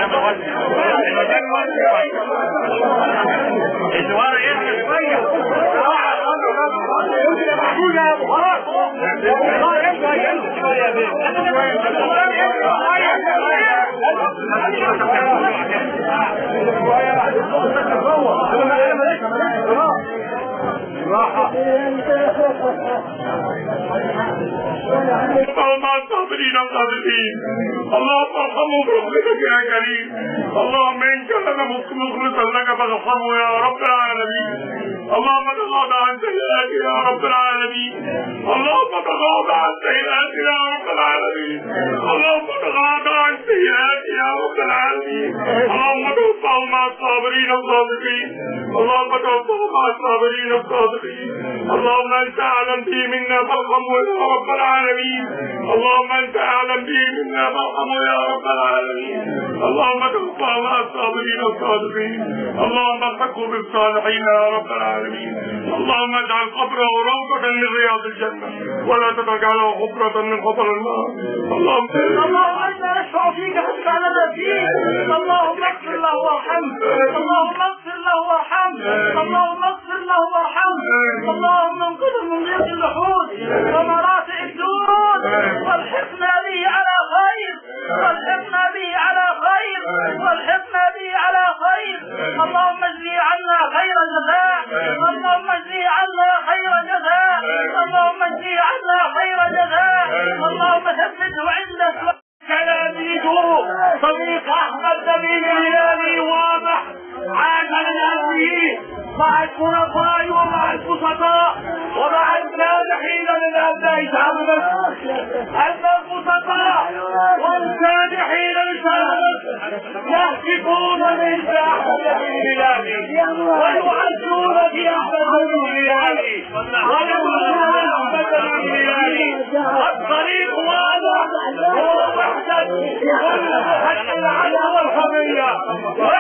اللهم ارحمه برحمتك يا كريم. اللهم ان كان مخلصا لك فارحمه يا رب العالمين. اللهم تغاضى عن سيئاته يا رب العالمين. اللهم تغاضى عن سيئاته يا رب العالمين. اللهم تغاضى عن سيئاته يا رب العالمين. اللهم توفه مع الصابرين الصادقين. اللهم توفه مع الصابرين الصادقين. اللهم انت اعلم به منا فارحمه يا رب العالمين. اللهم انت اعلم به منا فارحمه يا رب العالمين. اللهم توفه مع الصابرين الصادقين. اللهم الحقه بالصالحين يا رب العالمين. اللهم اجعل قبره روضة من رياض الجنة ولا تجعله حفرة من حفر النار. اللهم انت نشفع فيك حتى لنا فيك. اللهم اغفر له وارحمه. اللهم اغفر له وارحمه. اللهم اغفر له وارحمه. اللهم انقذه من ضيق اللحود ومراتع الدود والحقنا به على خير. والحقنا به على خير. والحقنا به على خير. اللهم اجزي عنا خير الجزاء. اللهم اجزي عنا خير الجزاء. اللهم اجزي عنا خير الجزاء. اللهم ثبته عندك. كلاميته صديق احمد نبيل الهلالي واضح عاش لنفسه مع الخلفاء ومع البسطاء ومع السامحين من ابناء شعب مصر. ان البسطاء والسامحين لشعب مصر يهتفون باسم احمد نبيل الهلالي ويعزون في احمد نبيل الهلالي ويقولون احمد نبيل الهلالي. الطريق واضح ووحدة كل محل العدل والحمية